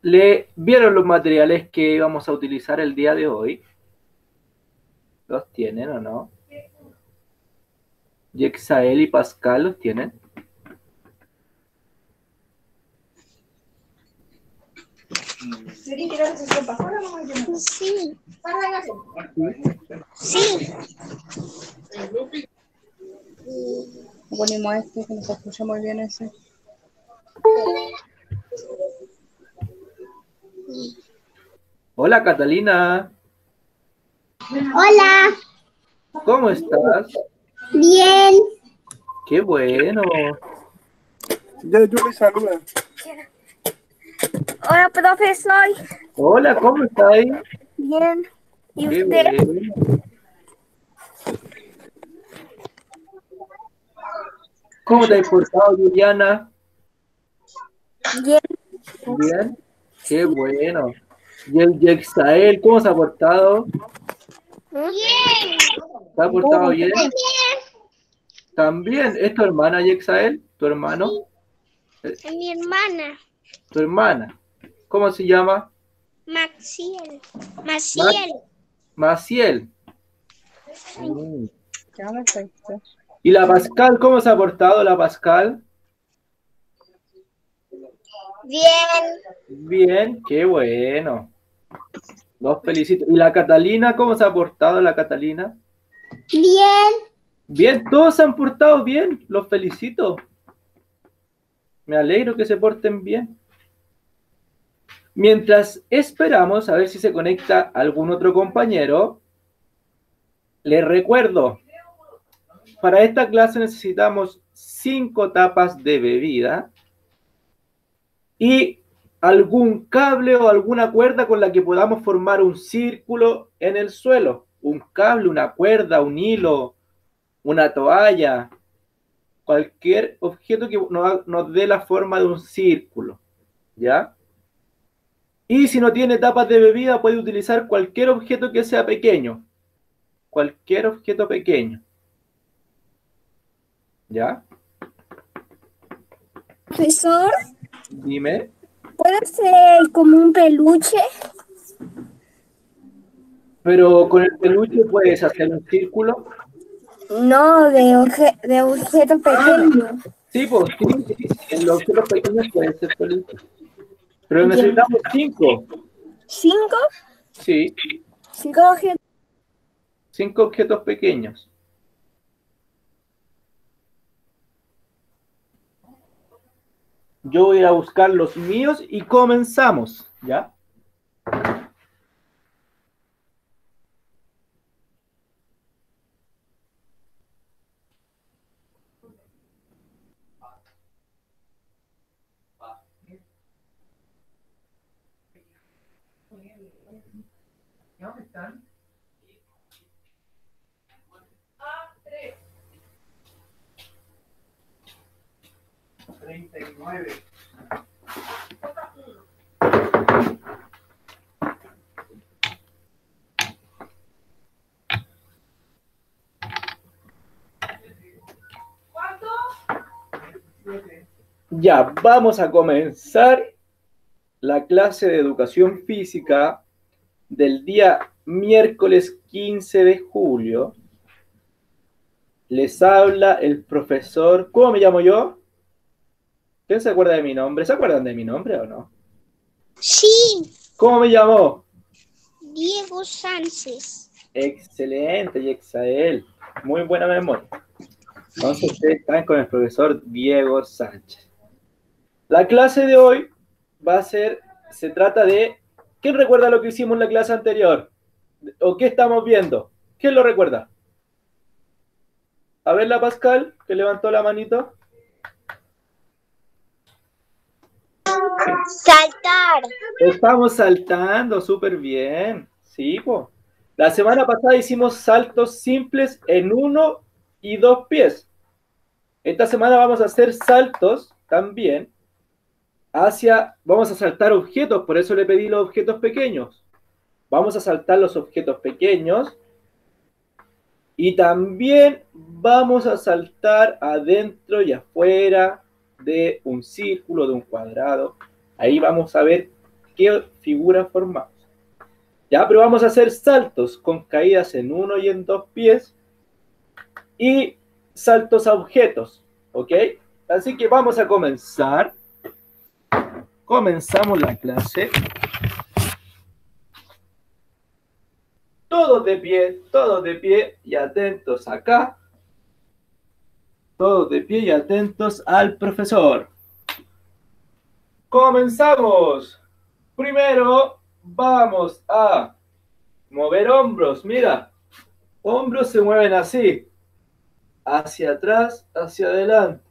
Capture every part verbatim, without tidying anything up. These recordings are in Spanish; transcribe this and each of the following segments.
¿Le vieron los materiales que vamos a utilizar el día de hoy? ¿Los tienen o no? Yexael y Pascal, ¿los tienen? Sí. Sí. Ponemos este que no se escucha muy bien ese. Hola, Catalina. Hola. ¿Cómo estás? Bien. Qué bueno. Ya, yo le saluda. Hola, profesor. Hola, ¿cómo estáis? Bien. ¿Y Qué usted? bueno. ¿Cómo te has portado, Juliana? Bien. Bien. Qué bueno. ¿Y el Yexael, cómo se ha portado? Bien. ¿Se ha portado bien? También. ¿Es tu hermana, Yexael? ¿Tu hermano? Es mi hermana, ¿Tu hermana? ¿Cómo se llama? Maciel. Ma- Maciel. Maciel. Mm. Ya me perfecto. ¿Y la Pascal, cómo se ha portado la Pascal? Bien. Bien, qué bueno. Los felicito. ¿Y la Catalina, cómo se ha portado la Catalina? Bien. Bien, todos se han portado bien, los felicito. Me alegro que se porten bien. Mientras esperamos a ver si se conecta algún otro compañero, les recuerdo, para esta clase necesitamos cinco tapas de bebida y algún cable o alguna cuerda con la que podamos formar un círculo en el suelo. Un cable, una cuerda, un hilo, una toalla, cualquier objeto que nos, nos dé la forma de un círculo, ¿ya? Y si no tiene tapas de bebida, puede utilizar cualquier objeto que sea pequeño, cualquier objeto pequeño, ¿ya? Profesor, Dime. ¿puede ser como un peluche? Pero con el peluche puedes hacer un círculo. No, de, obje de objeto pequeño. Sí, pues sí, sí, en los objetos pequeños puede ser peluche. Pero Ya. necesitamos cinco. ¿Cinco? Sí, Cinco objetos. cinco objetos pequeños. Yo voy a ir a buscar los míos y comenzamos, ¿ya? ¿Dónde están? treinta y nueve. Ya, vamos a comenzar la clase de educación física del día miércoles quince de julio. Les habla el profesor. ¿Cómo me llamo yo? ¿Quién se acuerda de mi nombre? ¿Se acuerdan de mi nombre o no? Sí. ¿Cómo me llamó? Diego Sánchez. Excelente, Yexael. Muy buena memoria. Entonces ustedes están con el profesor Diego Sánchez. La clase de hoy va a ser, se trata de, ¿quién recuerda lo que hicimos en la clase anterior? ¿O qué estamos viendo? ¿Quién lo recuerda? A ver la Pascal, que levantó la manito. Saltar. Estamos saltando súper bien. Sí, po. La semana pasada hicimos saltos simples en uno y dos pies. Esta semana vamos a hacer saltos también hacia, vamos a saltar objetos, por eso le pedí los objetos pequeños. Vamos a saltar los objetos pequeños y también vamos a saltar adentro y afuera de un círculo, de un cuadrado. Ahí vamos a ver qué figura formamos. Ya, pero vamos a hacer saltos con caídas en uno y en dos pies y saltos a objetos, ¿ok? Así que vamos a comenzar. Comenzamos la clase. Todos de pie, todos de pie y atentos acá. Todos de pie y atentos al profesor. Comenzamos. Primero vamos a mover hombros. Mira, hombros se mueven así. Hacia atrás, hacia adelante.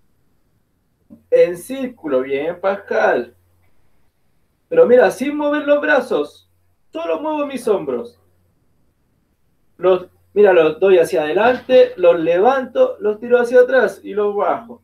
En círculo, bien, Pascal. Pero mira, sin mover los brazos. Solo muevo mis hombros. Los, mira, los doy hacia adelante, los levanto, los tiro hacia atrás y los bajo.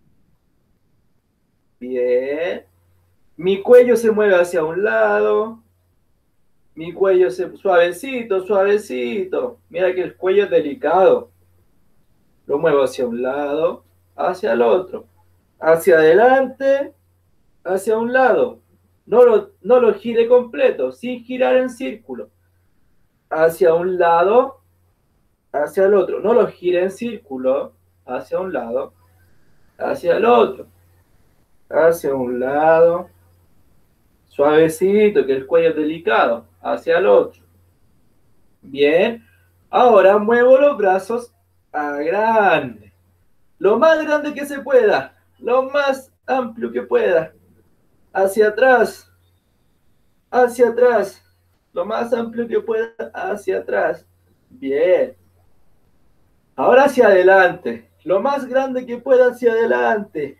Bien. Mi cuello se mueve hacia un lado. Mi cuello se... Suavecito, suavecito. Mira que el cuello es delicado. Lo muevo hacia un lado, hacia el otro. Hacia adelante, hacia un lado. No lo, no lo gire completo, sin girar en círculo. Hacia un lado, hacia el otro. No lo gire en círculo, hacia un lado, hacia el otro. Hacia un lado, suavecito, que el cuello es delicado, hacia el otro. Bien, ahora muevo los brazos a grande. Lo más grande que se pueda, lo más amplio que pueda. Hacia atrás, hacia atrás. Lo más amplio que pueda, hacia atrás. Bien. Ahora hacia adelante. Lo más grande que pueda hacia adelante.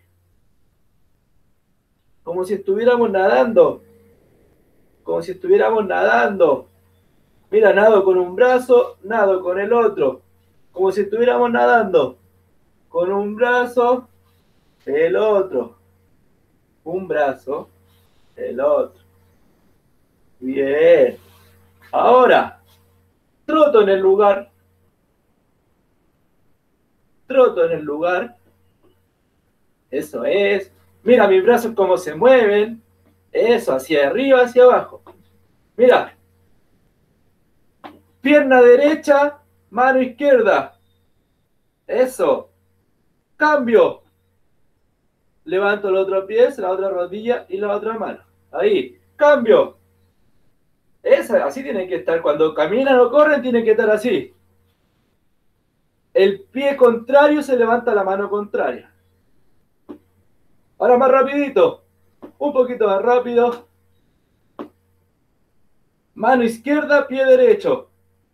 Como si estuviéramos nadando. Como si estuviéramos nadando. Mira, nado con un brazo, nado con el otro. Como si estuviéramos nadando. Con un brazo, el otro. Un brazo, el otro. Bien. Ahora, troto en el lugar. Troto en el lugar. Eso es. Mira mis brazos cómo se mueven. Eso, hacia arriba, hacia abajo. Mira. Pierna derecha, mano izquierda. Eso. Cambio. Levanto el otro pie, la otra rodilla y la otra mano. Ahí. Cambio. Esa, así tienen que estar. Cuando caminan o corren, tienen que estar así. El pie contrario se levanta la mano contraria. Ahora más rapidito. Un poquito más rápido. Mano izquierda, pie derecho.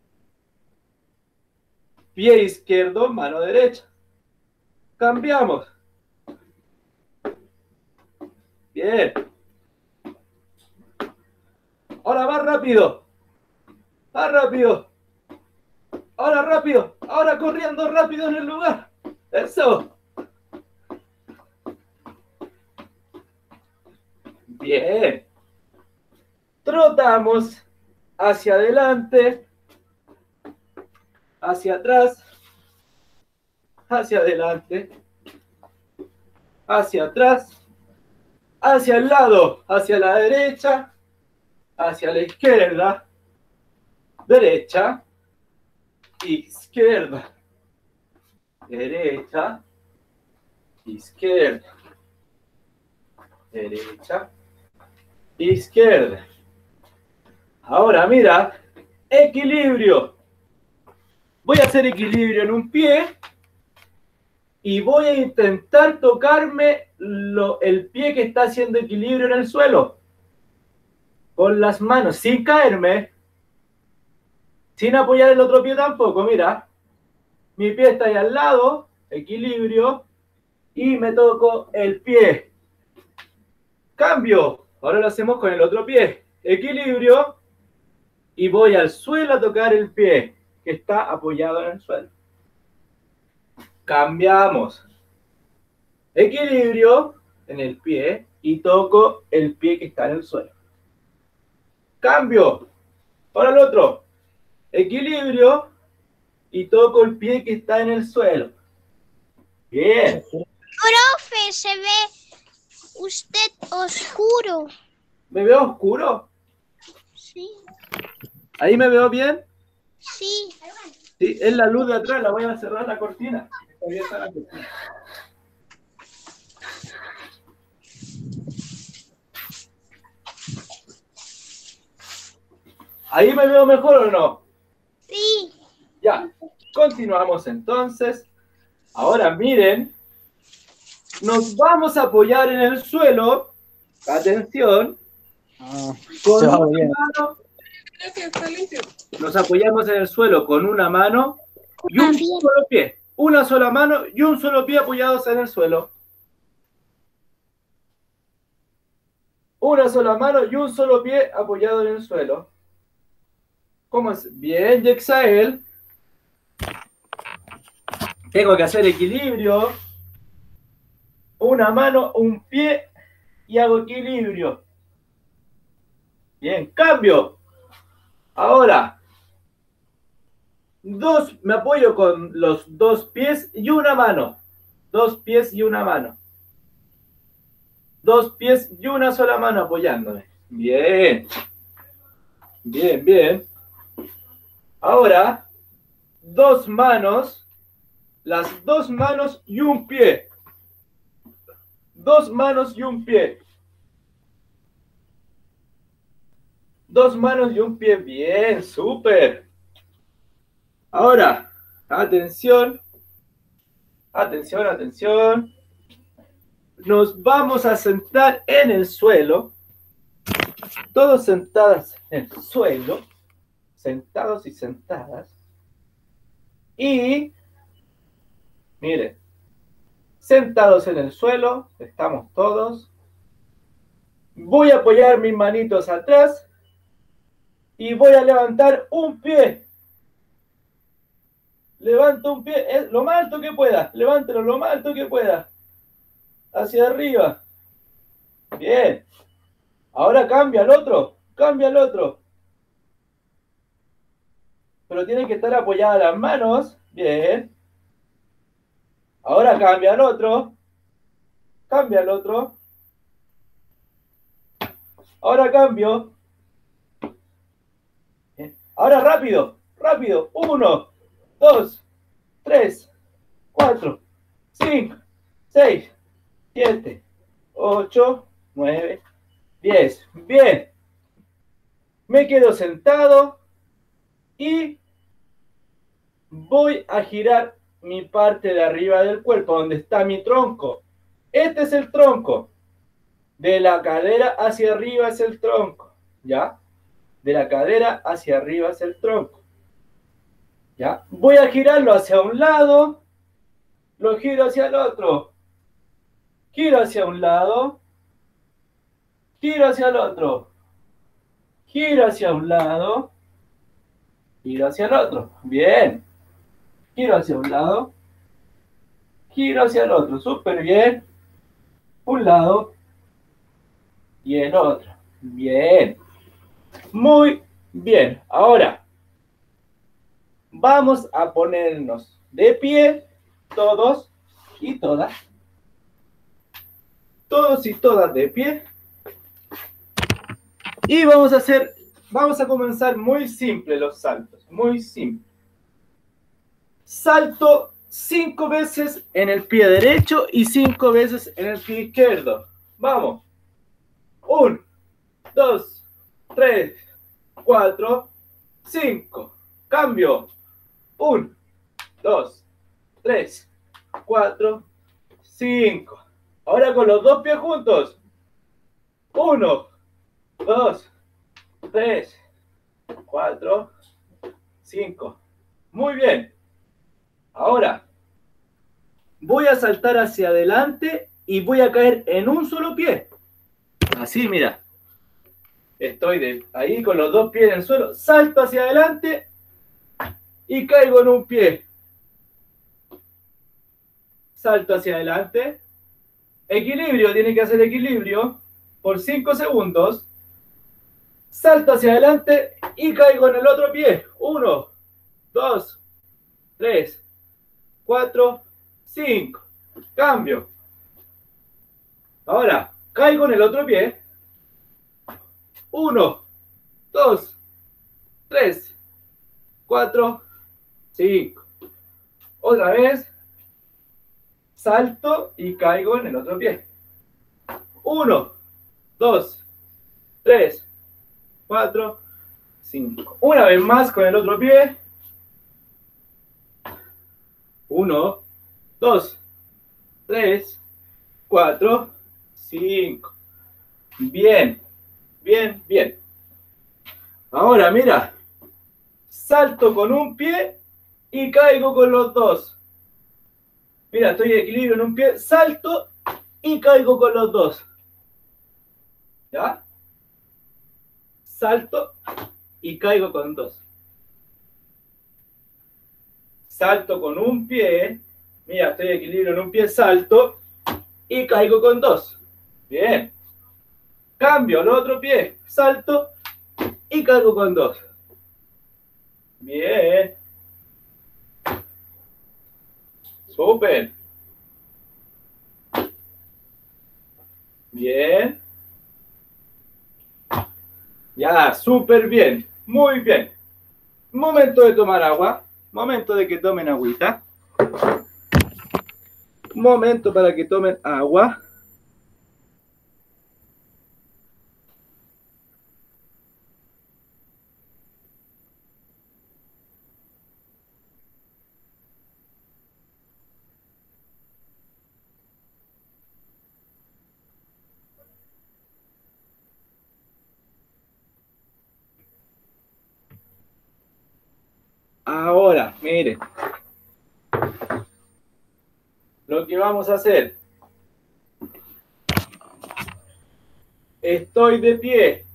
Pie izquierdo, mano derecha. Cambiamos. Bien. Ahora más rápido. Más rápido. Ahora rápido. Ahora corriendo rápido en el lugar. Eso. Bien. Trotamos hacia adelante. Hacia atrás. Hacia adelante. Hacia atrás. Hacia el lado. Hacia la derecha. Hacia la izquierda, derecha, izquierda, derecha, izquierda, derecha, izquierda. Ahora mira, equilibrio. Voy a hacer equilibrio en un pie y voy a intentar tocarme lo, el pie que está haciendo equilibrio en el suelo. Con las manos, sin caerme, sin apoyar el otro pie tampoco, mira. Mi pie está ahí al lado, equilibrio, y me toco el pie. Cambio, ahora lo hacemos con el otro pie. Equilibrio, y voy al suelo a tocar el pie, que está apoyado en el suelo. Cambiamos. Equilibrio en el pie, y toco el pie que está en el suelo. Cambio. Ahora el otro. Equilibrio. Y toco el pie que está en el suelo. Bien. Profe, se ve usted oscuro. ¿Me veo oscuro? Sí, ¿Ahí me veo bien? sí. Sí, es la luz de atrás, la voy a cerrar la cortina. Está abierta la cortina. ¿Ahí me veo mejor o no? Sí. Ya, continuamos entonces. Ahora miren, nos vamos a apoyar en el suelo. Atención. Ah, Con se va una bien. mano, nos apoyamos en el suelo con una mano y un Bien. solo pie. Una sola mano y un solo pie apoyados en el suelo. Una sola mano y un solo pie apoyado en el suelo. ¿Cómo es? Bien, Yexael. Tengo que hacer equilibrio. Una mano, un pie y hago equilibrio. Bien, cambio. Ahora, dos, me apoyo con los dos pies y una mano. Dos pies y una mano. Dos pies y una sola mano apoyándome. Bien. Bien, bien. Ahora, dos manos, las dos manos y un pie. Dos manos y un pie. Dos manos y un pie. Bien, súper. Ahora, atención. Atención, atención. Nos vamos a sentar en el suelo. Todos sentadas en el suelo. Sentados y sentadas. Y, miren, sentados en el suelo, estamos todos. Voy a apoyar mis manitos atrás y voy a levantar un pie. Levanto un pie, es lo más alto que pueda. Levántelo lo más alto que pueda. Hacia arriba. Bien. Ahora cambia al otro. Cambia al otro. Pero tienen que estar apoyadas las manos. Bien. Ahora cambia al otro. Cambia al otro. Ahora cambio. Bien. Ahora rápido. Rápido. Uno, dos, tres, cuatro, cinco, seis, siete, ocho, nueve, diez. Bien. Me quedo sentado y voy a girar mi parte de arriba del cuerpo, donde está mi tronco. Este es el tronco. De la cadera hacia arriba es el tronco. ¿Ya? De la cadera hacia arriba es el tronco. ¿Ya? Voy a girarlo hacia un lado. Lo giro hacia el otro. Giro hacia un lado. Giro hacia el otro. Giro hacia un lado. Giro hacia el otro. Bien. Giro hacia un lado. Giro hacia el otro. Súper bien. Un lado. Y el otro. Bien. Muy bien. Ahora, vamos a ponernos de pie, todos y todas. Todos y todas de pie. Y vamos a hacer, vamos a comenzar muy simple los saltos. Muy simple. Salto cinco veces en el pie derecho y cinco veces en el pie izquierdo. Vamos. Un, dos, tres, cuatro, cinco. Cambio. Un, dos, tres, cuatro, cinco. Ahora con los dos pies juntos. Uno, dos, tres, cuatro, cinco. Muy bien. Ahora voy a saltar hacia adelante y voy a caer en un solo pie. Así, mira. Estoy de ahí con los dos pies en el suelo. Salto hacia adelante y caigo en un pie. Salto hacia adelante. Equilibrio, tiene que hacer equilibrio por cinco segundos. Salto hacia adelante y caigo en el otro pie. Uno, dos, tres, cuatro, cinco. Cambio. Ahora, caigo en el otro pie. Uno, dos, tres, cuatro, cinco. Otra vez. Salto y caigo en el otro pie. Uno, dos, tres, cuatro, cinco. Una vez más con el otro pie. Uno, dos, tres, cuatro, cinco. Bien, bien, bien. Ahora, mira. Salto con un pie y caigo con los dos. Mira, estoy en equilibrio en un pie, salto y caigo con los dos. ¿Ya? Salto y caigo con dos. Salto con un pie. Mira, estoy en equilibrio en un pie, salto y caigo con dos. Bien. Cambio al otro pie, salto y caigo con dos. Bien. Súper. Bien. Ya, súper bien. Muy bien. Momento de tomar agua. Momento de que tomen agüita. Momento para que tomen agua. Ahora, miren. Lo que vamos a hacer. Estoy de pie.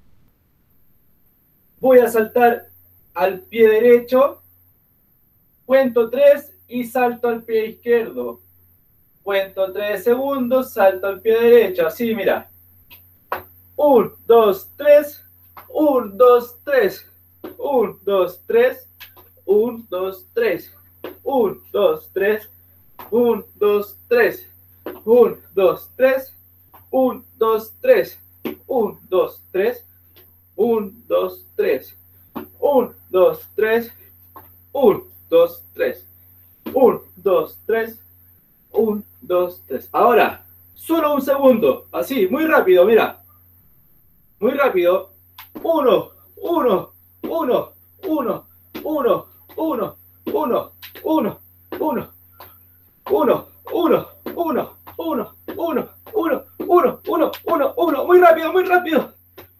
Voy a saltar al pie derecho. Cuento tres y salto al pie izquierdo. Cuento tres segundos, salto al pie derecho. Así, mira. Un, dos, tres. Un, dos, tres. Un, dos, tres. Un, dos, tres. Un, dos, tres. Un, dos, tres. Un, dos, tres. Un, dos, tres. Un, dos, tres. Un, dos, tres. Un, dos, tres. Un, dos, tres. Un, dos, tres. Un, dos, tres. Ahora, solo un segundo. Así, muy rápido, mira. Muy rápido. Uno, uno, uno, uno, uno, uno, uno, uno, uno, uno, uno, uno, uno, uno, uno, uno, uno, uno, uno. Muy rápido, muy rápido.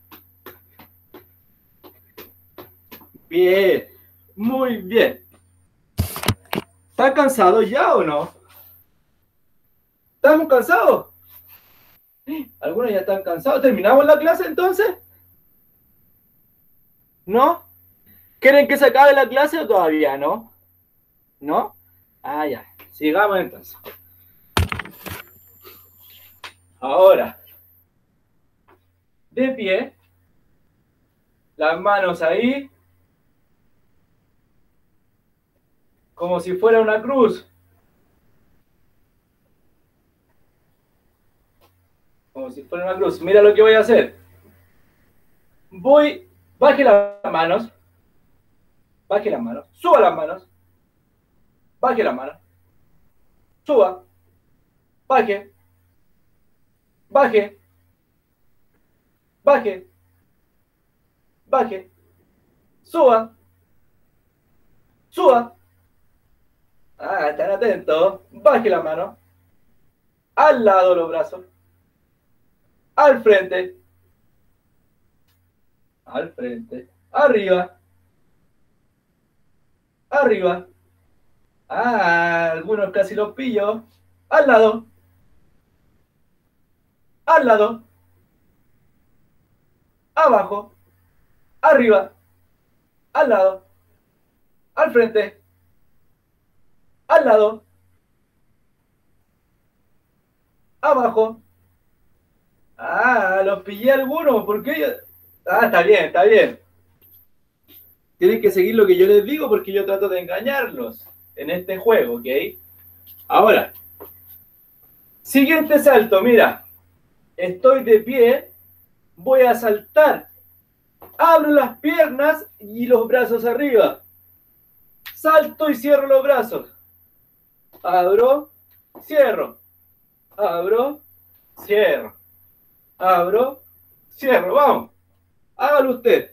Bien, muy bien. ¿Están cansados ya o no? ¿Estamos cansados? Algunos ya están cansados. ¿Terminamos la clase entonces? ¿No? ¿Quieren que se acabe la clase o todavía no? ¿No? Ah, ya. Sigamos entonces. Ahora, de pie, las manos ahí, como si fuera una cruz. Como si fuera una cruz. Mira lo que voy a hacer. Voy, baje las manos. Baje las manos. Suba las manos. Baje las manos. Suba. Baje. Baje. Baje. Baje. Suba. Suba. Ah, están atentos. Baje la mano. Al lado los brazos. Al frente. Al frente. Arriba. Arriba. Ah, algunos casi los pillo. Al lado. Al lado. Abajo. Arriba. Al lado. Al frente. Al lado. Abajo. Ah, los pillé algunos. ¿Por qué yo? Ah, está bien, está bien. Tienen que seguir lo que yo les digo porque yo trato de engañarlos en este juego, ¿ok? Ahora, siguiente salto, mira. Estoy de pie, voy a saltar Abro las piernas y los brazos arriba. Salto y cierro los brazos. Abro, cierro. Abro, cierro. Abro, cierro. Vamos. Hágalo usted.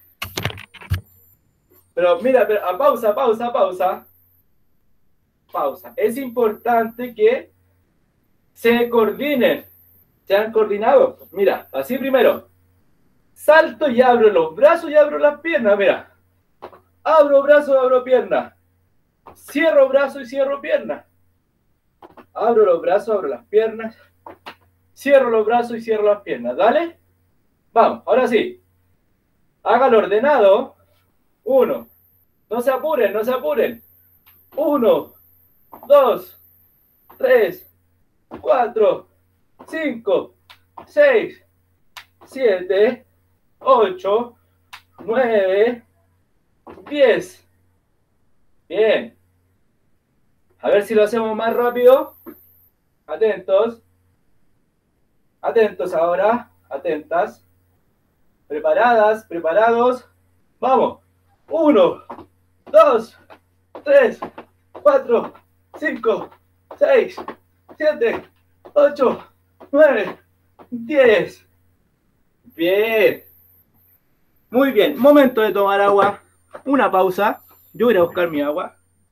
Pero mira, pero, a pausa, pausa, pausa. Pausa. Es importante que se coordinen. ¿Se han coordinado? Mira, así primero. Salto y abro los brazos y abro las piernas. Mira. Abro brazos, abro piernas. Cierro brazos y cierro piernas. Abro los brazos, abro las piernas. Cierro los brazos y cierro las piernas. ¿Dale? Vamos, ahora sí. Hágalo ordenado. Uno. No se apuren, no se apuren. Uno, dos, tres, cuatro, cinco, seis, siete, ocho, nueve, diez. Bien. A ver si lo hacemos más rápido. Atentos. Atentos ahora. Atentas. Preparadas, preparados. Vamos. Uno, dos, tres, cuatro, cinco, seis, siete, ocho, nueve, diez. Bien. Muy bien. Momento de tomar agua. Una pausa. Yo voy a ir a buscar mi agua.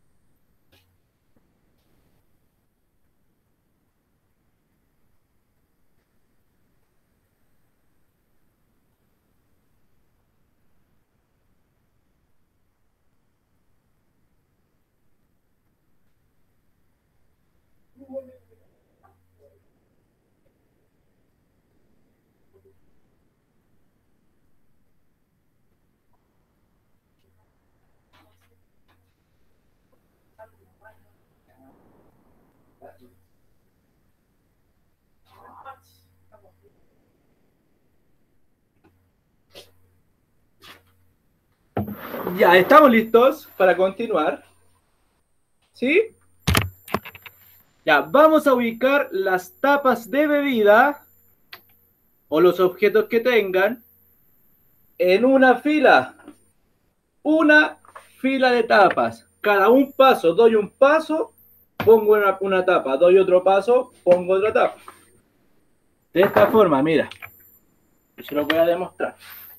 Ya, estamos listos para continuar. ¿Sí? Ya, vamos a ubicar las tapas de bebida o los objetos que tengan en una fila. Una fila de tapas. Cada un paso, doy un paso, pongo una, una tapa. Doy otro paso, pongo otra tapa. De esta forma, mira. Se lo voy a demostrar.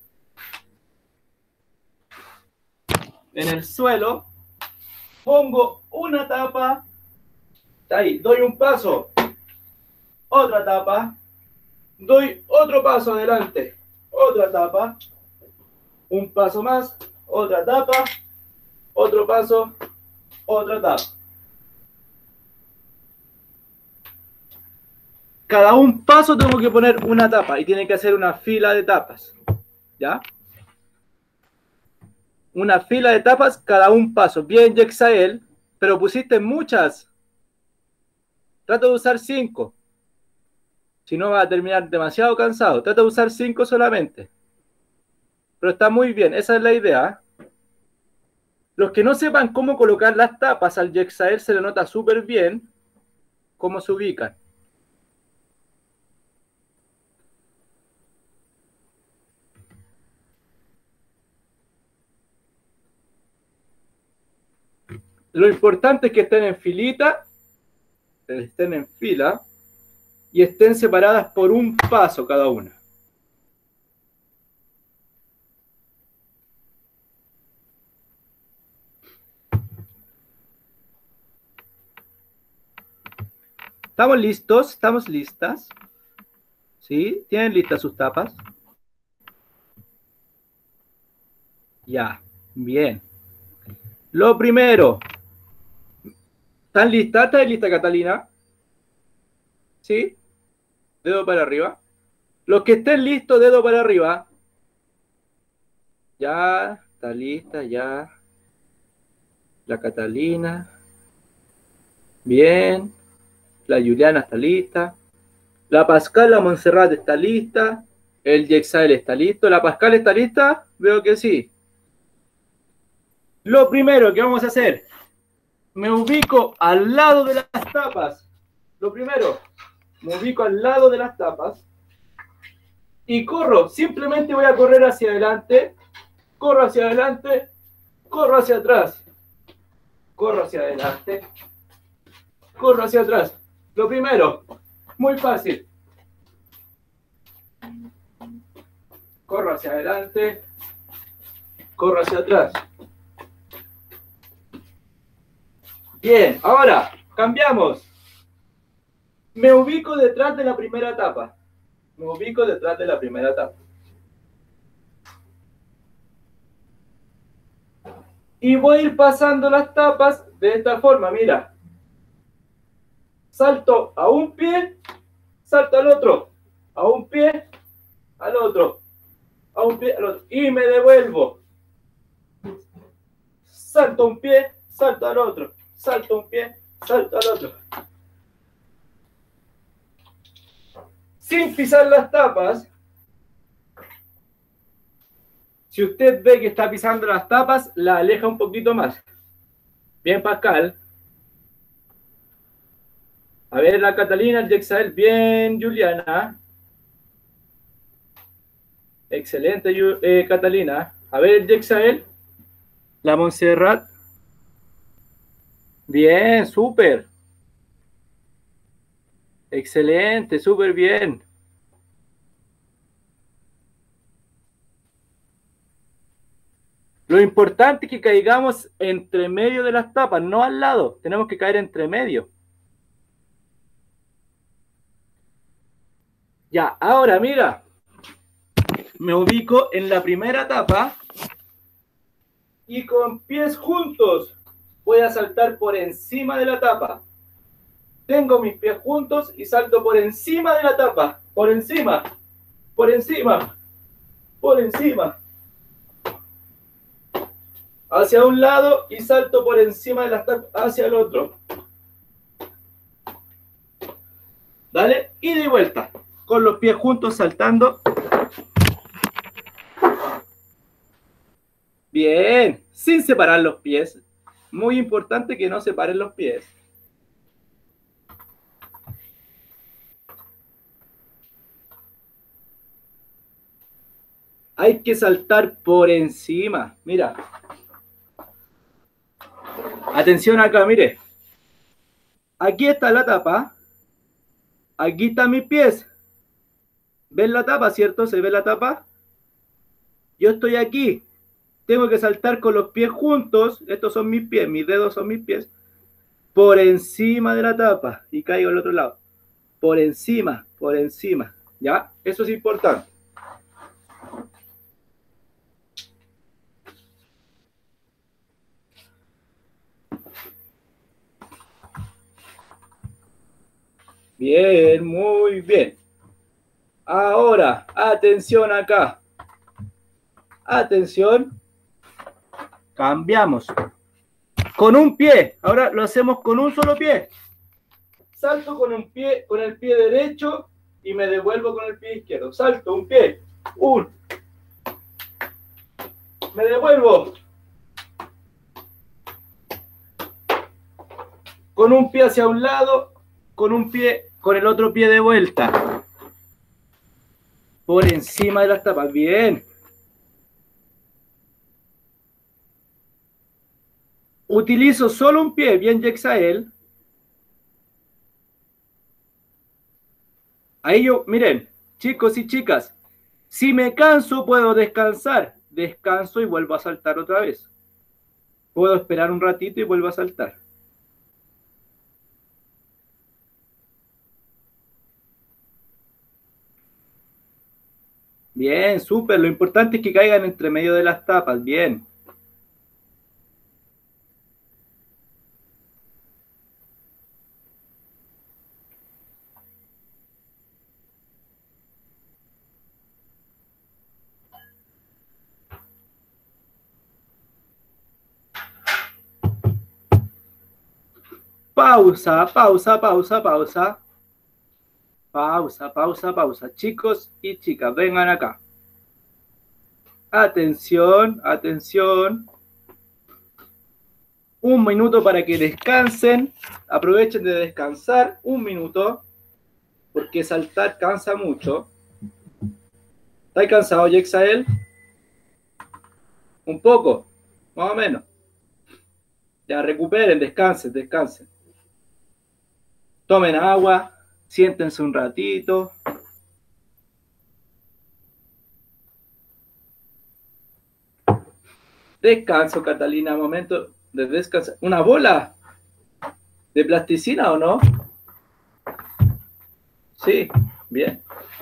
En el suelo, pongo una tapa, ahí, doy un paso, otra tapa, doy otro paso adelante, otra tapa, un paso más, otra tapa, otro paso, otra tapa. Cada un paso tengo que poner una tapa y tiene que hacer una fila de tapas, ¿ya? Una fila de tapas, cada un paso. Bien, Yexael, pero pusiste muchas. Trata de usar cinco. Si no, va a terminar demasiado cansado. Trata de usar cinco solamente. Pero está muy bien, esa es la idea. Los que no sepan cómo colocar las tapas, al Yexael se le nota súper bien cómo se ubican. Lo importante es que estén en filita, estén en fila y estén separadas por un paso cada una. ¿Estamos listos? ¿Estamos listas? ¿Sí? ¿Tienen listas sus tapas? Ya, bien. Lo primero. ¿Están listas? ¿Estás lista, Catalina? ¿Sí? Dedo para arriba. Los que estén listos, dedo para arriba. Ya, está lista, ya. La Catalina. Bien. La Juliana está lista. La Pascal, la Montserrat está lista. El Yexael está listo. ¿La Pascal está lista? Veo que sí. Lo primero que vamos a hacer. Me ubico al lado de las tapas. Lo primero, me ubico al lado de las tapas. y corro. Simplemente voy a correr hacia adelante, corro hacia adelante, corro hacia atrás, corro hacia adelante, corro hacia atrás. Lo primero, muy fácil. Corro hacia adelante, corro hacia atrás. Bien, ahora cambiamos. Me ubico detrás de la primera etapa. Me ubico detrás de la primera etapa. Y voy a ir pasando las tapas de esta forma, mira. Salto a un pie, salto al otro. A un pie, al otro. A un pie, al otro. Y me devuelvo. Salto un pie, salto al otro. Salto un pie, salto al otro. Sin pisar las tapas. Si usted ve que está pisando las tapas, la aleja un poquito más. Bien, Pascal. A ver, la Catalina, el Yexael. Bien, Juliana. Excelente, eh, Catalina. A ver, el Yexael. La Montserrat. Bien, súper. Excelente, súper bien. Lo importante es que caigamos entre medio de las tapas, no al lado. Tenemos que caer entre medio. Ya, ahora mira. Me ubico en la primera tapa y con pies juntos voy a saltar por encima de la tapa. Tengo mis pies juntos y salto por encima de la tapa. Por encima, por encima, por encima. Hacia un lado y salto por encima de las tapas hacia el otro. Dale, ida y vuelta. Con los pies juntos saltando. Bien, sin separar los pies. Muy importante que no separen los pies. Hay que saltar por encima. Mira. Atención acá, mire. Aquí está la tapa. Aquí están mis pies. ¿Ven la tapa, cierto? ¿Se ve la tapa? Yo estoy aquí. Tengo que saltar con los pies juntos. Estos son mis pies. Mis dedos son mis pies. Por encima de la tapa. Y caigo al otro lado. Por encima, por encima. ¿Ya? Eso es importante. Bien, muy bien. Ahora, atención acá. Atención. Cambiamos. Con un pie. Ahora lo hacemos con un solo pie. Salto con un pie, con el pie derecho y me devuelvo con el pie izquierdo. Salto un pie. Un. Me devuelvo. Con un pie hacia un lado, con un pie, con el otro pie de vuelta. Por encima de las tapas. Bien. Utilizo solo un pie. Bien, Yexael. Ahí yo, miren, chicos y chicas, si me canso puedo descansar. Descanso y vuelvo a saltar otra vez. Puedo esperar un ratito y vuelvo a saltar. Bien, súper. Lo importante es que caigan entre medio de las tapas. Bien. Pausa, pausa, pausa, pausa. Pausa, pausa, pausa. Chicos y chicas, vengan acá. Atención, atención. Un minuto para que descansen. Aprovechen de descansar un minuto, porque saltar cansa mucho. ¿Estás cansado, Yexael? Un poco, más o menos. Ya recuperen, descansen, descansen. Tomen agua, siéntense un ratito. Descanso, Catalina, momento de descansar. ¿Una bola de plasticina o no? Sí, bien.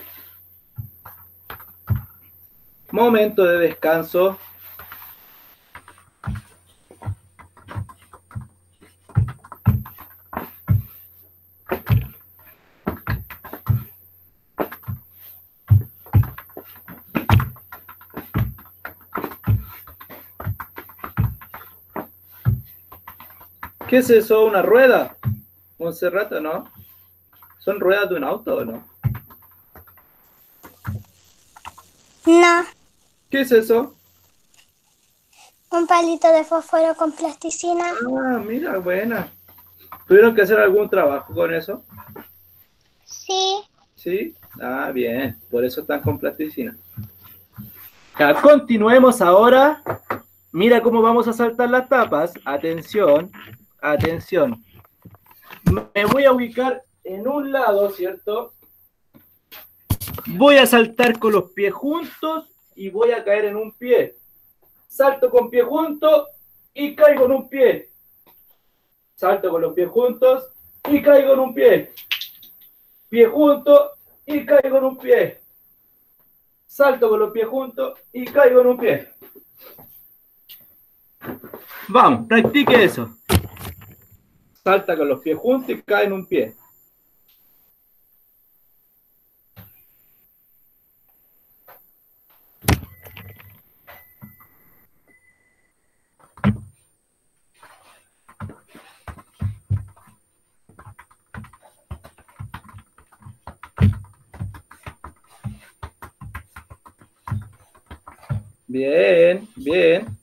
Momento de descanso. ¿Qué es eso? ¿Una rueda? Monserrata, ¿no? ¿Son ruedas de un auto o no? No, ¿Qué es eso? un palito de fósforo con plasticina. Ah, mira, buena. ¿Tuvieron que hacer algún trabajo con eso? Sí. ¿Sí? Ah, bien. Por eso están con plasticina. Ya, continuemos ahora. Mira cómo vamos a saltar las tapas. Atención, atención. Me voy a ubicar en un lado, ¿cierto? Voy a saltar con los pies juntos y voy a caer en un pie. Salto con pie juntos y caigo en un pie. Salto con los pies juntos y caigo en un pie. Pie juntos y caigo en un pie. Salto con los pies juntos y caigo en un pie. Vamos, practique eso. Salta con los pies juntos y cae en un pie. Bien, bien.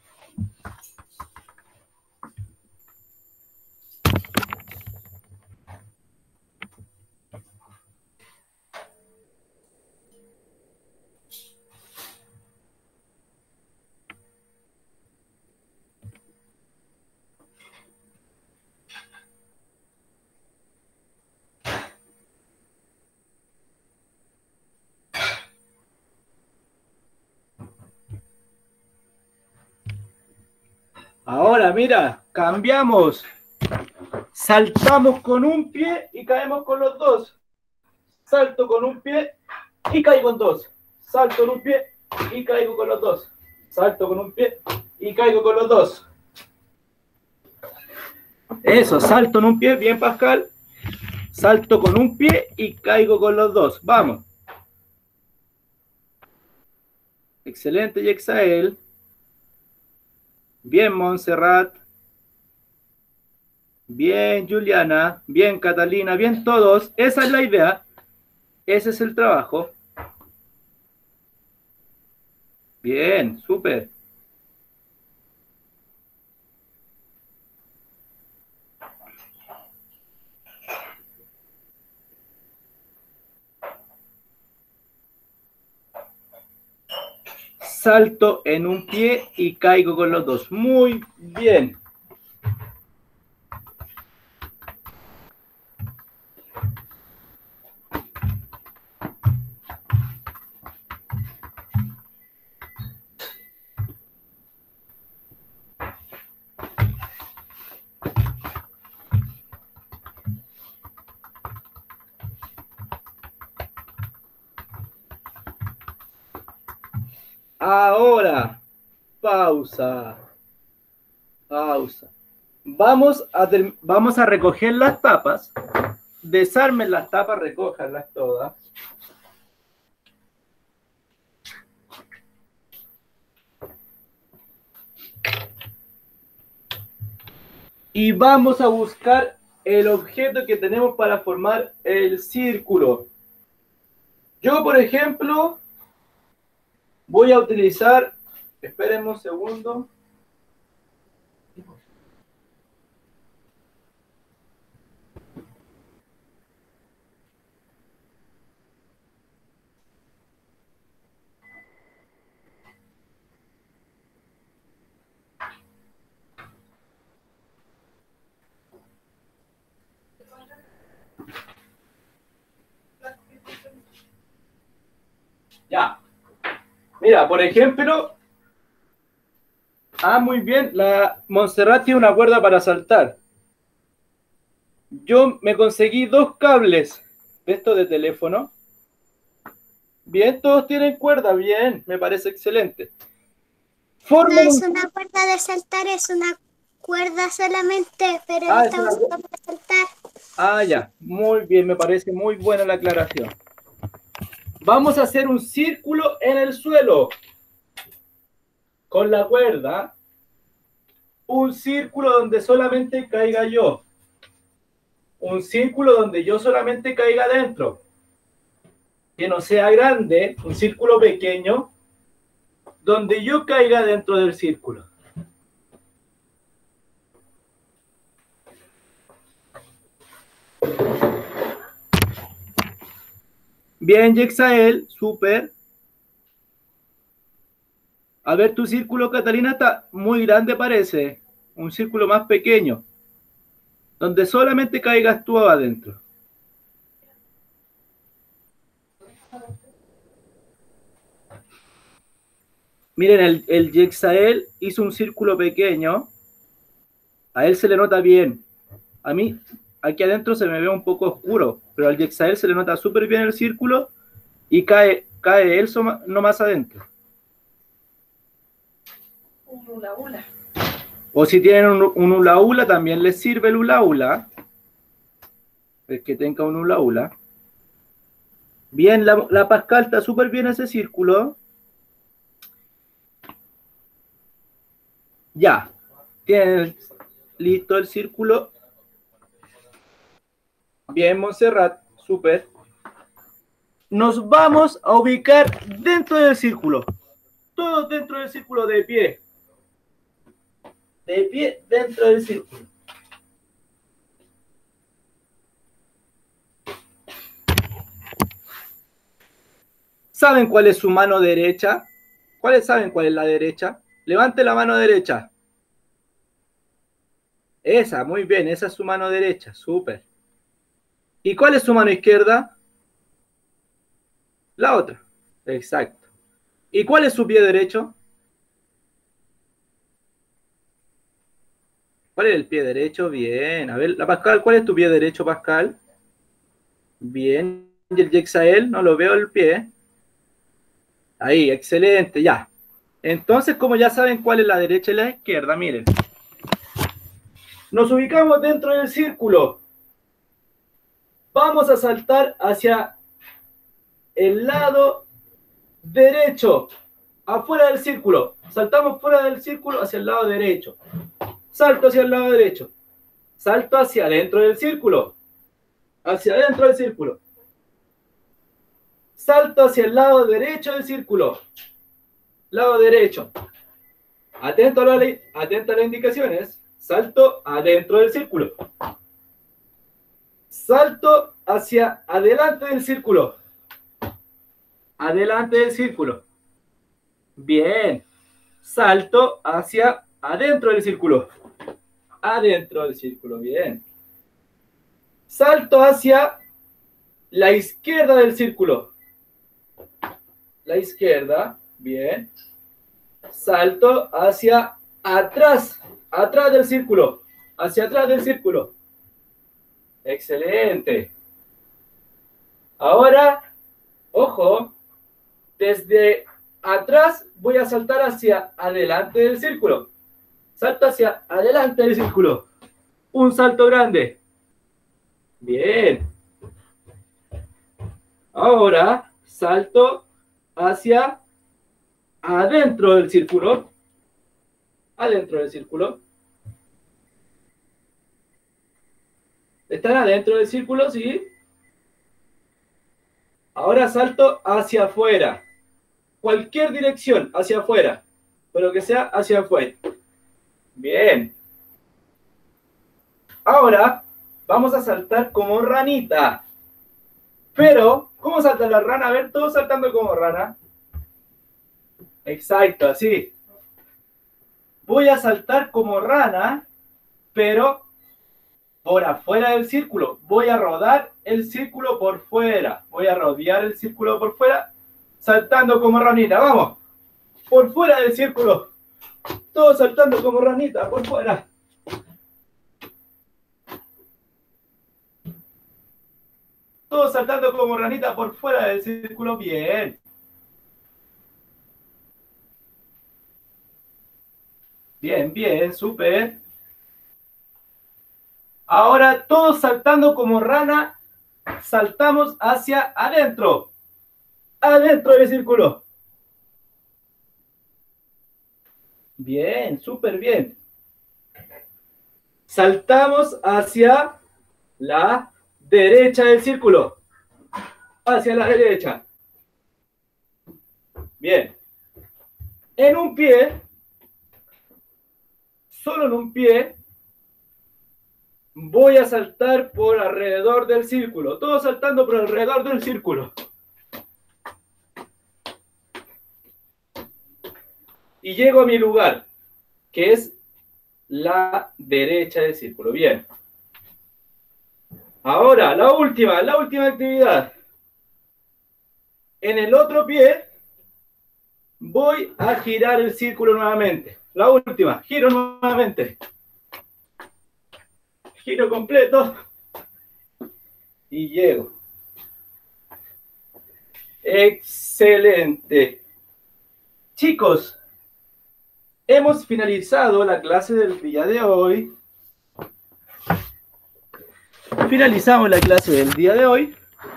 Ahora, mira, cambiamos. Saltamos con un pie y caemos con los dos. Salto con un pie y caigo en dos. Salto con un pie y caigo con los dos. Salto con un pie y caigo con los dos. Eso, salto en un pie, bien Pascal. Salto con un pie y caigo con los dos. Vamos. Excelente, Yexael. Bien, Montserrat. Bien, Juliana. Bien, Catalina. Bien, todos. Esa es la idea. Ese es el trabajo. Bien, súper. Salto en un pie y caigo con los dos. Muy bien. Ahora, pausa. Pausa. Vamos a, vamos a recoger las tapas. Desarmen las tapas, recójanlas todas. Y vamos a buscar el objeto que tenemos para formar el círculo. Yo, por ejemplo, voy a utilizar, espérenme un segundo. Ya. Mira, por ejemplo, ah, muy bien, la Montserrat tiene una cuerda para saltar. Yo me conseguí dos cables de estos de teléfono. Bien, todos tienen cuerda, bien, me parece excelente. No Formen es un- una cuerda de saltar, es una cuerda solamente, pero Ah, la es estamos una- usando para saltar. Ah, ya, muy bien, me parece muy buena la aclaración. Vamos a hacer un círculo en el suelo con la cuerda. Un círculo donde solamente caiga yo. Un círculo donde yo solamente caiga dentro. Que no sea grande, un círculo pequeño, donde yo caiga dentro del círculo. Bien, Yexael, súper. A ver, tu círculo, Catalina, está muy grande, parece. Un círculo más pequeño, donde solamente caigas tú adentro. Miren, el, el Yexael hizo un círculo pequeño. A él se le nota bien. A mí, aquí adentro se me ve un poco oscuro, pero al Yexael se le nota súper bien el círculo y cae, cae él soma- no más adentro. Un hula hula. O si tienen un, un hula hula, también les sirve el hula hula. El que tenga un hula hula. Bien, la, la Pascal está súper bien ese círculo. Ya. Tienen listo el círculo. Bien, Montserrat, súper. Nos vamos a ubicar dentro del círculo. Todos dentro del círculo de pie. De pie dentro del círculo. ¿Saben cuál es su mano derecha? ¿Cuáles saben cuál es la derecha? Levante la mano derecha. Esa, muy bien, esa es su mano derecha, súper. ¿Y cuál es su mano izquierda? La otra, exacto. ¿Y cuál es su pie derecho? ¿Cuál es el pie derecho? Bien. A ver, la Pascal, ¿cuál es tu pie derecho, Pascal? Bien. ¿Y el Yexael? No lo veo el pie. Ahí, excelente, ya. Entonces, como ya saben cuál es la derecha y la izquierda, miren. Nos ubicamos dentro del círculo. Vamos a saltar hacia el lado derecho, afuera del círculo. Saltamos fuera del círculo hacia el lado derecho. Salto hacia el lado derecho. Salto hacia adentro del círculo. Hacia adentro del círculo. Salto hacia el lado derecho del círculo. Lado derecho. Atento a, la, atento a las indicaciones. Salto adentro del círculo. Salto hacia adelante del círculo. Adelante del círculo. Bien. Salto hacia adentro del círculo. Adentro del círculo. Bien. Salto hacia la izquierda del círculo. La izquierda. Bien. Salto hacia atrás. Atrás del círculo. Hacia atrás del círculo. Excelente. Ahora, ojo, desde atrás voy a saltar hacia adelante del círculo. Salto hacia adelante del círculo. Un salto grande. Bien. Ahora salto hacia adentro del círculo. Adentro del círculo. ¿Están adentro del círculo? Sí. Ahora salto hacia afuera. Cualquier dirección hacia afuera. Pero que sea hacia afuera. Bien. Ahora vamos a saltar como ranita. Pero, ¿cómo salta la rana? A ver, todos saltando como rana. Exacto, así. Voy a saltar como rana, pero por afuera del círculo. Voy a rodar el círculo por fuera. Voy a rodear el círculo por fuera, saltando como ranita, vamos. Por fuera del círculo. Todos saltando como ranita, por fuera. Todos saltando como ranita por fuera del círculo. Bien. Bien, bien, súper. Ahora todos saltando como rana, saltamos hacia adentro. Adentro del círculo. Bien, súper bien. Saltamos hacia la derecha del círculo. Hacia la derecha. Bien. En un pie, solo en un pie, voy a saltar por alrededor del círculo. Todos saltando por alrededor del círculo. Y llego a mi lugar, que es la derecha del círculo. Bien. Ahora, la última, la última actividad. En el otro pie, voy a girar el círculo nuevamente. La última, giro nuevamente. Giro completo. Y llego. Excelente. Chicos, hemos finalizado la clase del día de hoy. Finalizamos la clase del día de hoy.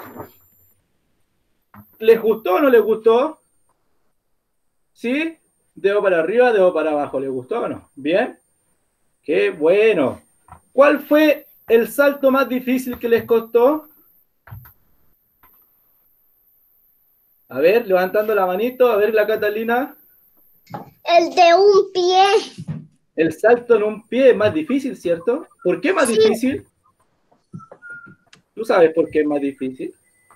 ¿Les gustó o no les gustó? ¿Sí? Dedo para arriba, dedo para abajo. ¿Les gustó o no? ¿Bien? ¡Qué bueno! ¿Cuál fue el salto más difícil que les costó? A ver, levantando la manito. A ver, la Catalina. El de un pie. El salto en un pie es más difícil, ¿cierto? ¿Por qué más Sí. difícil? ¿Tú sabes por qué es más difícil?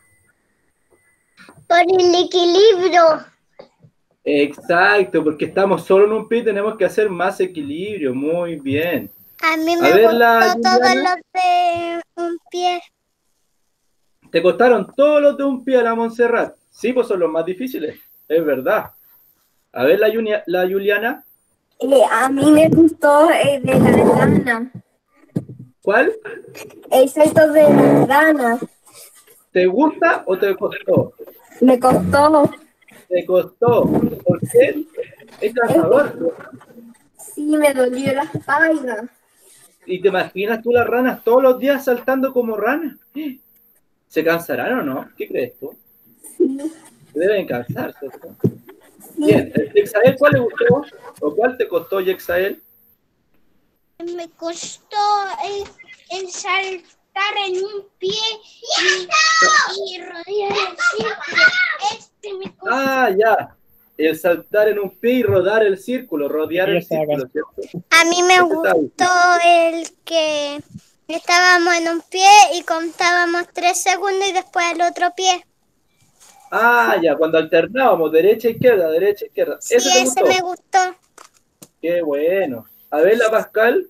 Por el equilibrio. Exacto, porque estamos solo en un pie y tenemos que hacer más equilibrio. Muy bien. A mí A me ver, gustó la todos Juliana. los de un pie. ¿Te costaron todos los de un pie a la Montserrat? Sí, pues son los más difíciles. Es verdad. A ver, la, Junia- la Juliana. Eh, a mí me gustó el de la rana. ¿Cuál? El salto de la rana. ¿Te gusta o te costó? Me costó. Te costó. ¿Por qué? Es cansador. Sí, me dolió la espalda. ¿Y te imaginas tú las ranas todos los días saltando como ranas? ¿Se cansarán o no? ¿Qué crees tú? Sí. Deben cansarse, ¿cierto? Bien, Yexael, ¿cuál le gustó? ¿O cuál te costó, Yexael? Me costó el, el saltar en un pie y, y rodear el círculo. Este me costó. Ah, ya. El saltar en un pie y rodar el círculo, rodear el círculo, ¿cierto? A mí me Ese está gustó el que estábamos en un pie y contábamos tres segundos y después el otro pie. Ah, ya, cuando alternábamos derecha, izquierda, derecha, izquierda. Sí, ¿Ese te ese gustó? me gustó. Qué bueno. A ver, la Pascal.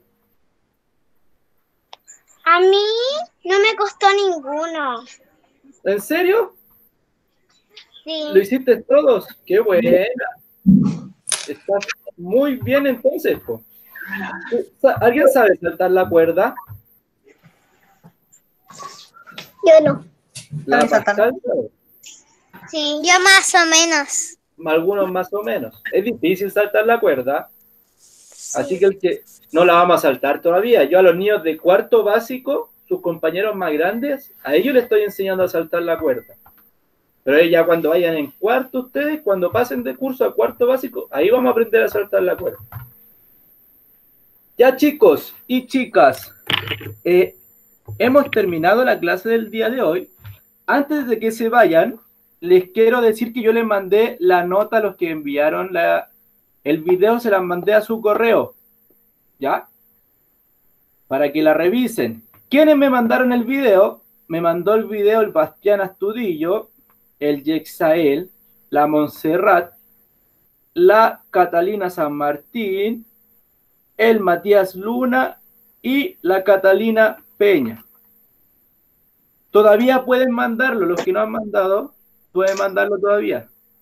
A mí no me costó ninguno. ¿En serio? Sí. ¿Lo hiciste todos? Qué buena. Estás muy bien entonces, po. ¿Alguien sabe saltar la cuerda? Yo no. La Sabe saltar. Pascal, ¿sabe? Sí, yo más o menos. Algunos más o menos. Es difícil saltar la cuerda. Así que el que no la vamos a saltar todavía. Yo a los niños de cuarto básico, sus compañeros más grandes, a ellos les estoy enseñando a saltar la cuerda. Pero ya cuando vayan en cuarto ustedes, cuando pasen de curso a cuarto básico, ahí vamos a aprender a saltar la cuerda. Ya, chicos y chicas, eh, hemos terminado la clase del día de hoy. Antes de que se vayan, les quiero decir que yo les mandé la nota a los que enviaron la, el video, se las mandé a su correo, ¿ya? Para que la revisen. ¿Quiénes me mandaron el video? Me mandó el video el Bastián Astudillo, el Yexael, la Montserrat, la Catalina San Martín, el Matías Luna y la Catalina Peña. Todavía pueden mandarlo, los que no han mandado, pueden mandarlo todavía.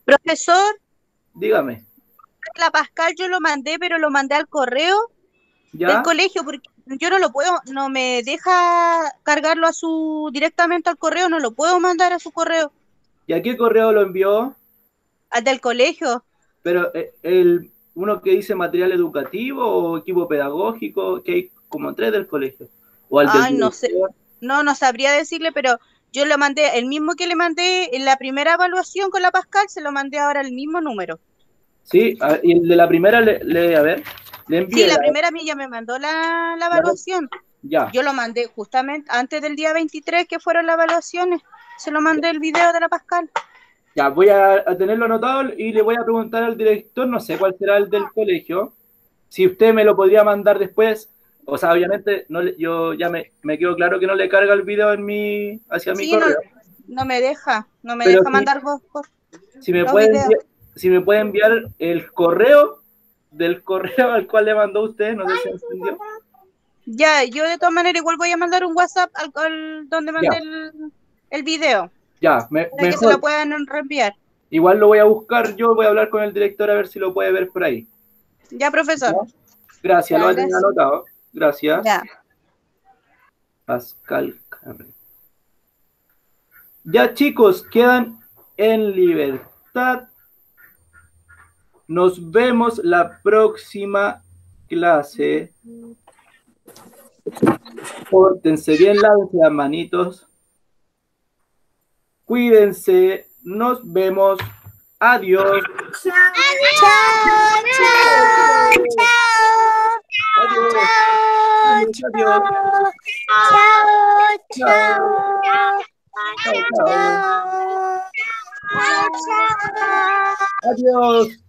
Profesor, Dígame. la Pascal yo lo mandé, pero lo mandé al correo del ¿Ya? colegio, porque yo no lo puedo, no me deja cargarlo a su, directamente al correo, no lo puedo mandar a su correo, ¿Y a qué correo lo envió? al del colegio. Pero eh, el uno que dice material educativo o equipo pedagógico, que hay como tres del colegio. O al del Ay, no sé, director. no, no sabría decirle, pero yo lo mandé, el mismo que le mandé en la primera evaluación con la Pascal, se lo mandé ahora el mismo número. Sí, a- y el de la primera, le, le- a ver, le envié Sí, la la- primera a mí ya me mandó la, la evaluación. ya, Yo lo mandé justamente antes del día veintitrés, que fueron las evaluaciones. Se lo mandé el video de la Pascal. ya, voy a, a tenerlo anotado y le voy a preguntar al director, no sé cuál será el del colegio, si usted me lo podría mandar después, o sea, obviamente no le- yo ya me, me quedo claro que no le carga el video en mi, hacia mi Sí, no, correo, no me deja, no me pero deja sí, mandar vos por si me los puede videos. enviar, si me puede enviar el correo del correo al cual le mandó usted, no sé si entendió. Ya, yo de todas maneras igual voy a mandar un WhatsApp al, al- donde mandé Ya. el, el video, Ya, me- para que se lo mejor. puedan reenviar. Igual lo voy a buscar, yo voy a hablar con el director a ver si lo puede ver por ahí. Ya, profesor. ¿Ya? Gracias, Ya, lo voy a tener gracias. anotado. Gracias. Ya. Pascal Carrera. Ya, chicos, quedan en libertad. Nos vemos la próxima clase. Pórtense bien, lávense las manitos. Cuídense. Nos vemos. Adiós. Chao, chao, chao, Adiós. chao, Adiós. chao, chao, Chao, chao. chao, chao. Adiós.